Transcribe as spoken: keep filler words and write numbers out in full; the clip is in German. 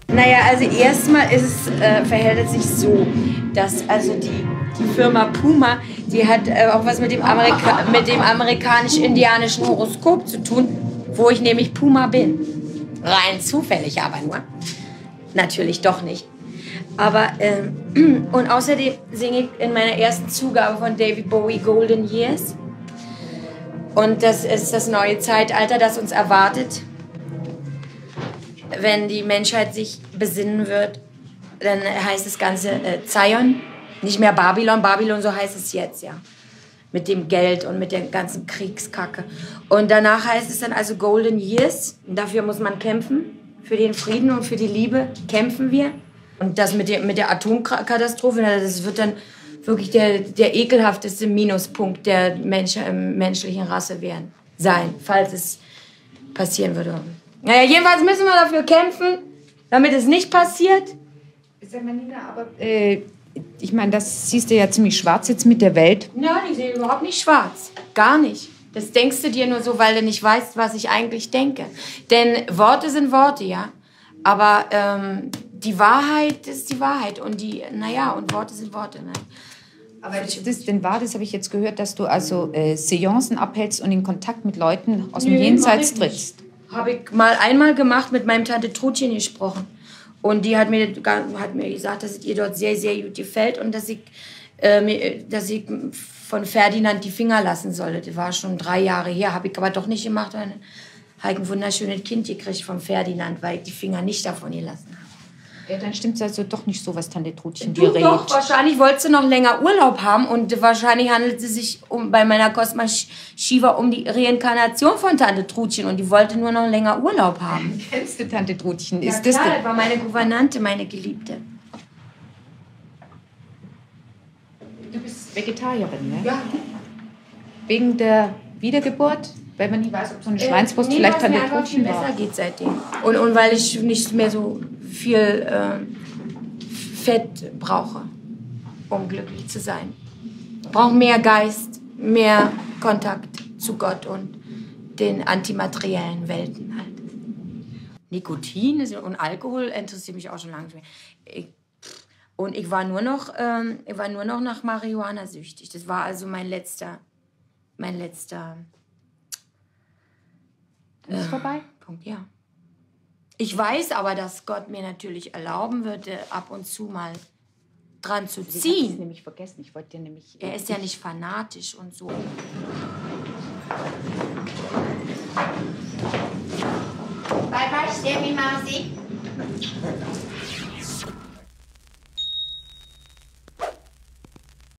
Naja, also erstmal ist es, äh, verhält es sich so, dass also die, die Firma Puma, die hat äh, auch was mit dem, Amerika mit dem amerikanisch-indianischen Horoskop zu tun, wo ich nämlich Puma bin. Rein zufällig aber nur. Natürlich doch nicht. Aber, ähm, und außerdem singe ich in meiner ersten Zugabe von David Bowie Golden Years. Und das ist das neue Zeitalter, das uns erwartet. Wenn die Menschheit sich besinnen wird, dann heißt das Ganze äh, Zion, nicht mehr Babylon. Babylon, so heißt es jetzt, ja. Mit dem Geld und mit der ganzen Kriegskacke. Und danach heißt es dann also Golden Years. Und dafür muss man kämpfen. Für den Frieden und für die Liebe kämpfen wir. Und das mit der, mit der Atomkatastrophe, das wird dann wirklich der, der ekelhafteste Minuspunkt der Mensch, äh, menschlichen Rasse werden, sein, falls es passieren würde. Naja, jedenfalls müssen wir dafür kämpfen, damit es nicht passiert. Sag mal, Nina, aber äh, ich meine, das siehst du ja ziemlich schwarz jetzt mit der Welt. Ja, die sehen überhaupt nicht schwarz. Gar nicht. Das denkst du dir nur so, weil du nicht weißt, was ich eigentlich denke. Denn Worte sind Worte, ja. Aber ähm, die Wahrheit ist die Wahrheit. Und die, naja, und Worte sind Worte, ne? Aber das denn wahr, das habe ich jetzt gehört, dass du also äh, Seancen abhältst und in Kontakt mit Leuten aus dem Nö, Jenseits trittst. Habe ich mal einmal gemacht, mit meinem Tante Trutchen gesprochen. Und die hat mir, hat mir gesagt, dass es ihr dort sehr, sehr gut gefällt und dass ich, äh, dass ich von Ferdinand die Finger lassen solle. Das war schon drei Jahre her, habe ich aber doch nicht gemacht. Dann habe ich ein wunderschönes Kind gekriegt von Ferdinand, weil ich die Finger nicht davon gelassen habe. Ja, dann stimmt es also doch nicht so, was Tante Trutchen Du dir redet. Doch, wahrscheinlich wollte sie noch länger Urlaub haben und wahrscheinlich handelt es sich um, bei meiner Cosma Shiva um die Reinkarnation von Tante Trutchen und die wollte nur noch länger Urlaub haben. Kennst du Tante Trutchen? Ja, Ist klar, das, das war meine Gouvernante, meine Geliebte. Du bist Vegetarierin, ne? Ja. Wegen der Wiedergeburt? Weil man nie weiß, ob so eine Schweinsbrust äh, nee, vielleicht Tante mir einfach viel Trutchen war. besser geht seitdem. Und, und weil ich nicht mehr so viel äh, Fett brauche, um glücklich zu sein. Ich brauche mehr Geist, mehr Kontakt zu Gott und den antimateriellen Welten halt. Nikotin und Alkohol interessiert mich auch schon lange nicht mehr. Ich, und ich war nur noch, ähm, ich war nur noch nach Marihuana süchtig. Das war also mein letzter, mein letzter. Ist äh, vorbei? Punkt, ja. Ich weiß aber, dass Gott mir natürlich erlauben würde, ab und zu mal dran zu ziehen. Ich hab's nämlich vergessen. Ich wollte dir nämlich. Er ist ja nicht fanatisch und so. Bye bye, Steffi Mausi.